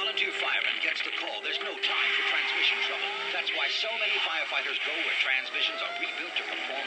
volunteer fireman gets the call, there's no time for transmission trouble. That's why so many firefighters go where transmissions are rebuilt to perform